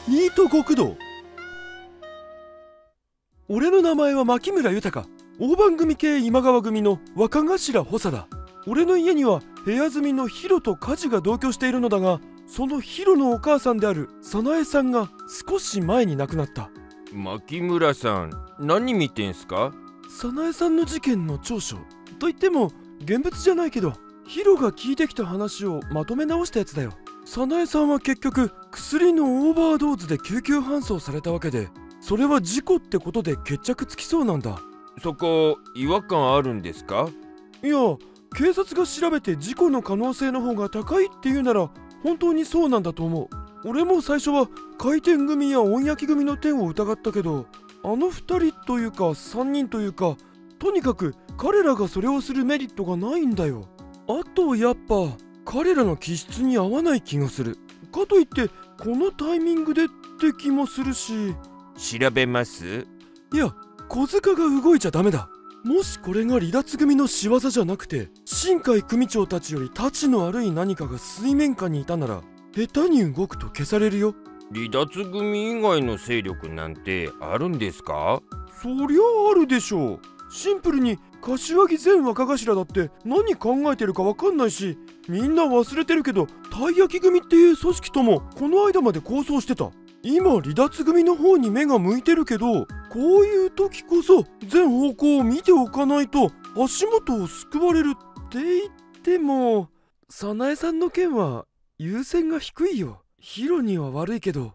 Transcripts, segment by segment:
イート極道。俺の名前は牧村豊。大番組系今川組の若頭補佐だ。俺の家には部屋住みのヒロとカジが同居しているのだが、そのヒロのお母さんである早苗さんが少し前に亡くなった。 牧村さん、何見てんすか？ 早苗さんの事件の調書といっても現物じゃないけど、ヒロが聞いてきた話をまとめ直したやつだよ。早苗さんは結局薬のオーバードーズで救急搬送されたわけで、それは事故ってことで決着つきそうなんだ。 そこ違和感あるんですか？ いや、警察が調べて事故の可能性の方が高いっていうなら本当にそうなんだと思う。俺も最初は回転組や音焼き組の点を疑ったけど、あの2人というか3人というか、とにかく彼らがそれをするメリットがないんだよ。あとやっぱ彼らの気質に合わない気がする。かといってこのタイミングでって気もするし。 調べます？ いや、小塚が動いちゃダメだ。もしこれが離脱組の仕業じゃなくて、新海組長たちよりタチの悪い何かが水面下にいたなら、下手に動くと消されるよ。 離脱組以外の勢力なんてあるんですか？ そりゃあるでしょう。シンプルに柏木前若頭だって何考えてるか分かんないし、みんな忘れてるけど、たい焼き組っていう組織ともこの間まで抗争してた。今離脱組の方に目が向いてるけど、こういう時こそ全方向を見ておかないと足元を救われるって言っても、早苗さんの件は優先が低いよ。ヒロには悪いけど。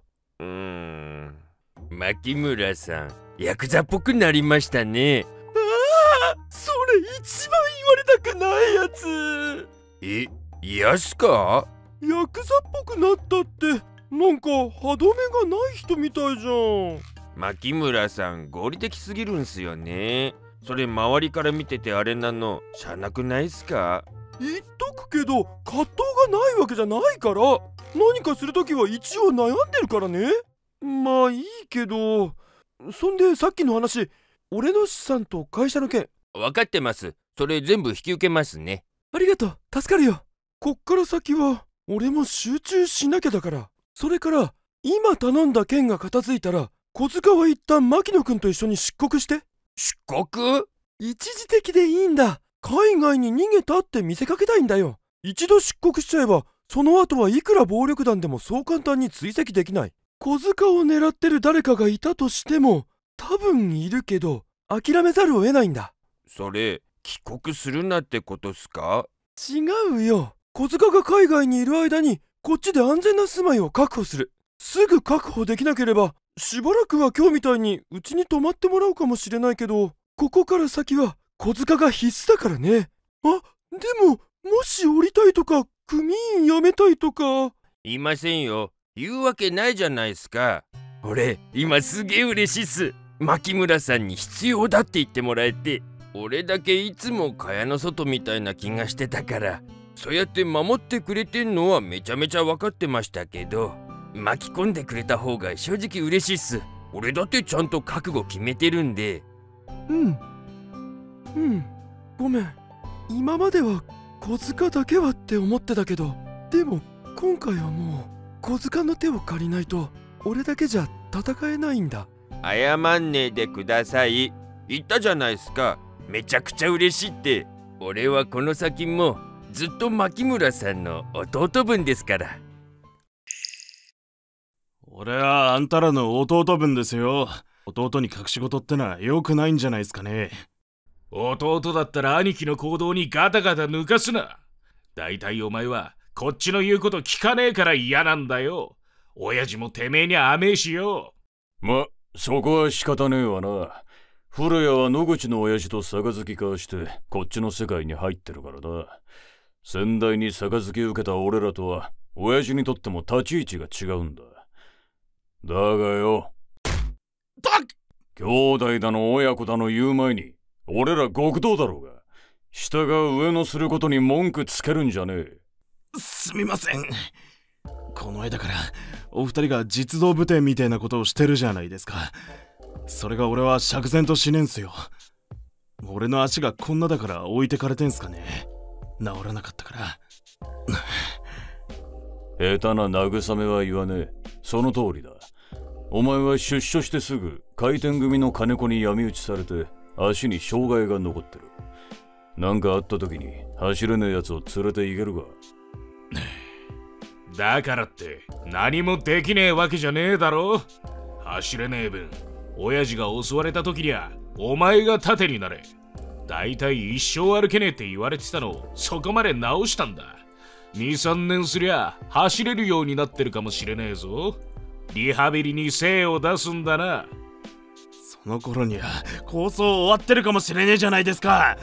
牧村さん、ヤクザっぽくなりましたね。 ああ、それ一番言われたくないやつ。 嫌っすか？ ヤクザっぽくなったってなんか歯止めがない人みたいじゃん。 牧村さん、合理的すぎるんすよね。それ周りから見ててあれなのしゃなくないっすか？ 言っとくけど葛藤がないわけじゃないから、何かするときは一応悩んでるからね。まあいいけど、そんでさっきの話、俺の資産と会社の件。 分かってます。それ全部引き受けますね。 ありがとう、助かるよ。こっから先は俺も集中しなきゃだから。それから今頼んだ件が片付いたら、小塚は一旦牧野くんと一緒に出国して。 出国？ 一時的でいいんだ。海外に逃げたって見せかけたいんだよ。一度出国しちゃえば、その後はいくら暴力団でもそう簡単に追跡できない。小塚を狙ってる誰かがいたとしても、多分いるけど諦めざるを得ないんだ。 それ帰国するなってことっすか？ 違うよ。小塚が海外にいる間にこっちで安全な住まいを確保する。すぐ確保できなければしばらくは今日みたいにうちに泊まってもらうかもしれないけど、ここから先は小塚が必須だからね。あ、でももし降りたいとか組員辞めたいとか。 言いませんよ。言うわけないじゃないっすか。俺今すげえ嬉しいっす。牧村さんに必要だって言ってもらえて。俺だけいつも蚊帳の外みたいな気がしてたから、そうやって守ってくれてんのはめちゃめちゃ分かってましたけど、巻き込んでくれた方が正直嬉しいっす。俺だってちゃんと覚悟決めてるんで。 ごめん。今までは小塚だけはって思ってたけど、でも今回はもう小塚の手を借りないと俺だけじゃ戦えないんだ。 謝んねえでください。言ったじゃないっすか。めちゃくちゃ嬉しいって。俺はこの先もずっと牧村さんの弟分ですから。 俺はあんたらの弟分ですよ。弟に隠し事ってのは良くないんじゃないですかね。 弟だったら兄貴の行動にガタガタ抜かすな。だいたいお前はこっちの言うこと聞かねえから嫌なんだよ。親父もてめえに甘えしよ。 ま、そこは仕方ねえわな。古谷は野口の親父と杯交わしてこっちの世界に入ってるからな。先代に杯受けた俺らとは親父にとっても立ち位置が違うんだ。だがよ、兄弟だの親子だの言う前に俺ら極道だろうが、下が上のすることに文句つけるんじゃねえ。 すみません。この間からお二人が実動部店みたいなことをしてるじゃないですか。それが俺は釈然としねえんすよ。俺の足がこんなだから置いてかれてんすかね。治らなかったから。 下手な慰めは言わねえ。その通りだ。 お前は出所してすぐ回転組の金子に闇討ちされて足に障害が残ってる。なんかあった時に走れねえやつを連れて行けるか。 だからって何もできねえわけじゃねえだろ。走れねえ分、親父が襲われた時にはお前が盾になれ。だいたい一生歩けねえって言われてたのをそこまで直したんだ。2、3年すりゃ走れるようになってるかもしれねえぞ。リハビリに精を出すんだな。 その頃には構想終わってるかもしれねえじゃないですか。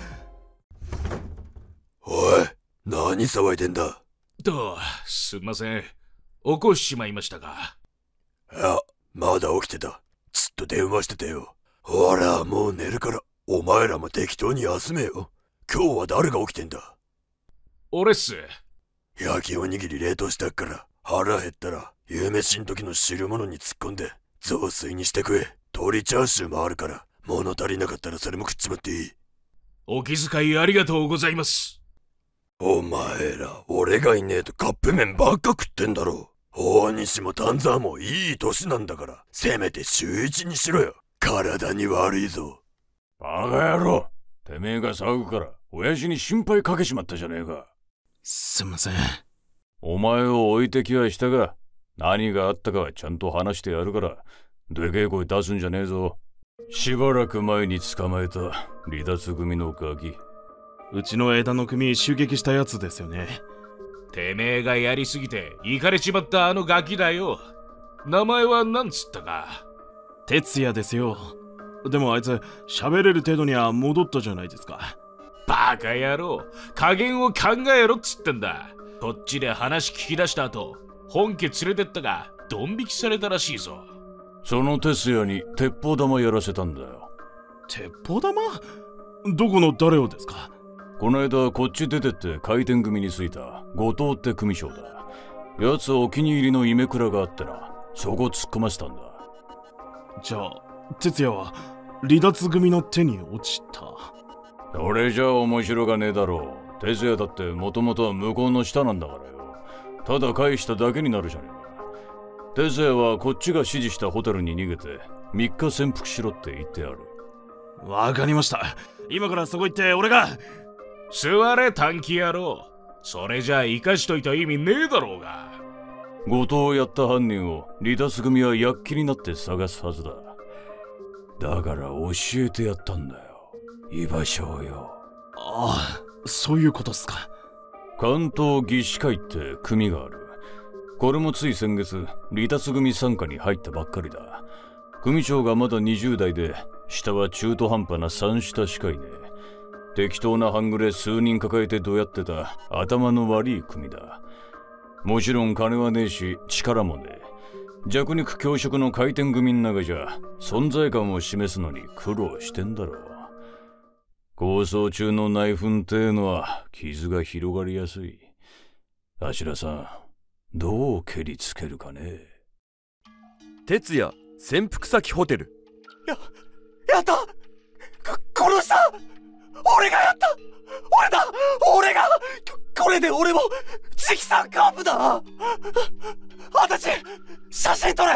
おい、何騒いでんだ。 すんません。起こしちまいましたか。 いや、まだ起きてた。ずっと電話してたよ。ほら、もう寝るから、お前らも適当に休めよ。今日は誰が起きてんだ。 俺っす。 焼きおにぎり冷凍したっから、腹減ったら夕飯ん時の汁物に突っ込んで雑炊にして食え。鶏チャーシューもあるから、物足りなかったらそれも食っちまっていい。 お気遣いありがとうございます。 お前ら、俺がいねえとカップ麺ばっか食ってんだろ。大西も丹沢もいい年なんだから、せめて週一にしろよ。体に悪いぞ。 バカ野郎、てめえが騒ぐから親父に心配かけちまったじゃねえか。 すんません。 お前を置いてきはしたが、何があったかはちゃんと話してやるから、でけえ声出すんじゃねえぞ。しばらく前に捕まえた離脱組のガキ。 うちの枝の組襲撃したやつですよね。 てめえがやりすぎてイカれちまったあのガキだよ。名前はなんつったか。 哲也ですよ。でもあいつ喋れる程度には戻ったじゃないですか。 バカ野郎、加減を考えろっつってんだ。こっちで話聞き出した後、本家連れてったがドン引きされたらしいぞ。 その哲也に鉄砲玉やらせたんだよ。 鉄砲玉？どこの誰をですか？ この間こっち出てって回転組についた後藤って組長だ。やつお気に入りのイメクラがあってな、そこ突っ込ませたんだ。 じゃあ哲也は離脱組の手に落ちた。 俺じゃ面白がねえだろう。哲也だってもともとは向こうの下なんだからよ。ただ返しただけになるじゃねえか。哲也はこっちが指示したホテルに逃げて3日潜伏しろって言ってある。 わかりました。今からそこ行って俺が。 座れ短気野郎。それじゃあ生かしといた意味ねえだろうが。 後藤をやった犯人を離脱組は躍起になって探すはずだ。だから教えてやったんだよ、居場所をよ。 ああ、そういうことっすか。 関東技師会って組がある。これもつい先月離脱組傘下に入ったばっかりだ。組長がまだ20代で、下は中途半端な3下しかいねえ。適当な半グレ数人抱えてどうやってた頭の悪い組だ。もちろん金はねえし力もねえ。弱肉強食の回転組の中じゃ存在感を示すのに苦労してんだろう。構想中の内紛っていうのは傷が広がりやすい。あしらさん、どう蹴りつけるかね。 哲也潜伏先ホテル。やった。殺した。俺がやった。俺がこれで俺も直参幹部だ。あたち写真撮れ。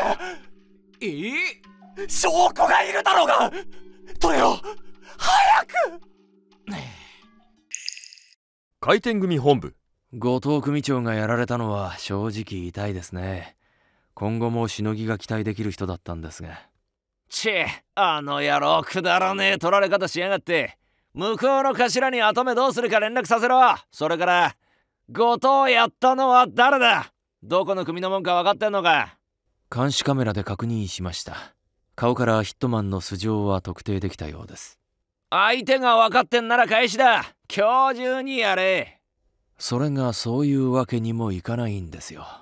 証拠がいるだろうが撮れよ早く。回転組本部。 後藤組長がやられたのは正直痛いですね。今後もしのぎが期待できる人だったんですが。あの野郎くだらねえ取られ方しやがって。向こうの頭に跡目どうするか連絡させろ。それから後藤やったのは誰だ。どこの組のもんか分かってんのか。監視カメラで確認しました。顔からヒットマンの素性は特定できたようです。相手が分かってんなら返しだ。今日中にやれ。それがそういうわけにもいかないんですよ。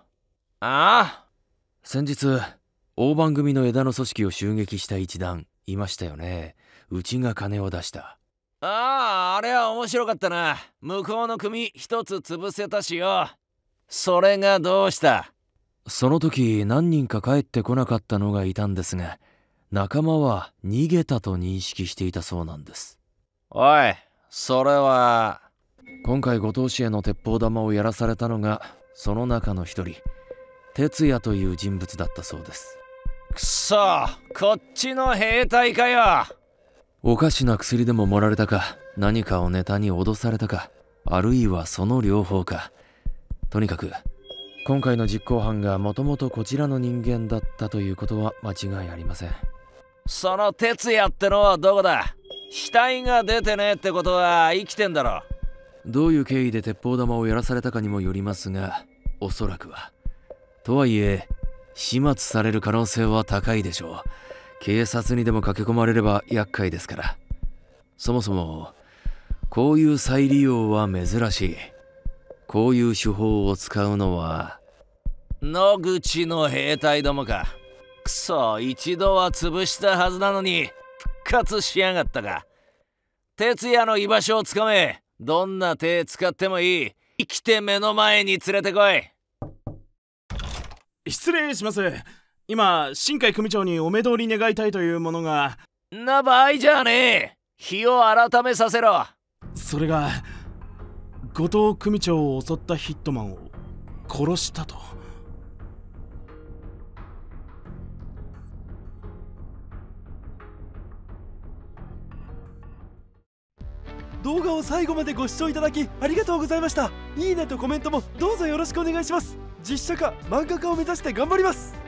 先日大番組の枝の組織を襲撃した一団いましたよね。うちが金を出した。あれは面白かったな。向こうの組一つ潰せたしよ。それがどうした。その時何人か帰ってこなかったのがいたんですが、仲間は逃げたと認識していたそうなんです。おい、それは。今回後藤氏への鉄砲玉をやらされたのがその中の一人、哲也という人物だったそうです。 くそ、こっちの兵隊かよ。おかしな薬でも盛られたか、何かをネタに脅されたか、あるいはその両方か。とにかく今回の実行犯がもともとこちらの人間だったということは間違いありません。その哲也ってのはどこだ？死体が出てねえってことは生きてんだろ。どういう経緯で鉄砲玉をやらされたかにもよりますが、おそらくは。とはいえ始末される可能性は高いでしょう。警察にでも駆け込まれれば厄介ですから。そもそもこういう再利用は珍しい。こういう手法を使うのは野口の兵隊どもか。くそ、一度は潰したはずなのに復活しやがったか。哲也の居場所をつかめ。どんな手使ってもいい。生きて目の前に連れてこい。 失礼します。今新海組長にお目通り願いたいというものが。 な場合じゃねえ。日を改めさせろ。 それが後藤組長を襲ったヒットマンを殺したと。 動画を最後までご視聴いただきありがとうございました。いいねとコメントもどうぞよろしくお願いします。実写化漫画化を目指して頑張ります。